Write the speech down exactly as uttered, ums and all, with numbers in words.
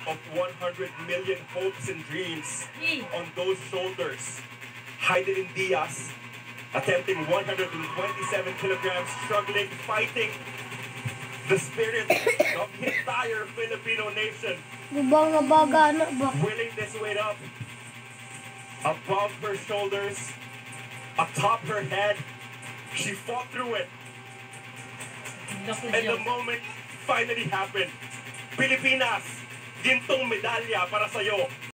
of one hundred million hopes and dreams on those shoulders. Hidilyn Diaz, attempting one hundred twenty-seven kilograms, struggling, fighting the spirit of the entire Filipino nation. Willing this weight up above her shoulders, atop her head. She fought through it. And the moment finally happened. Pilipinas, gintong medalya para sa'yo.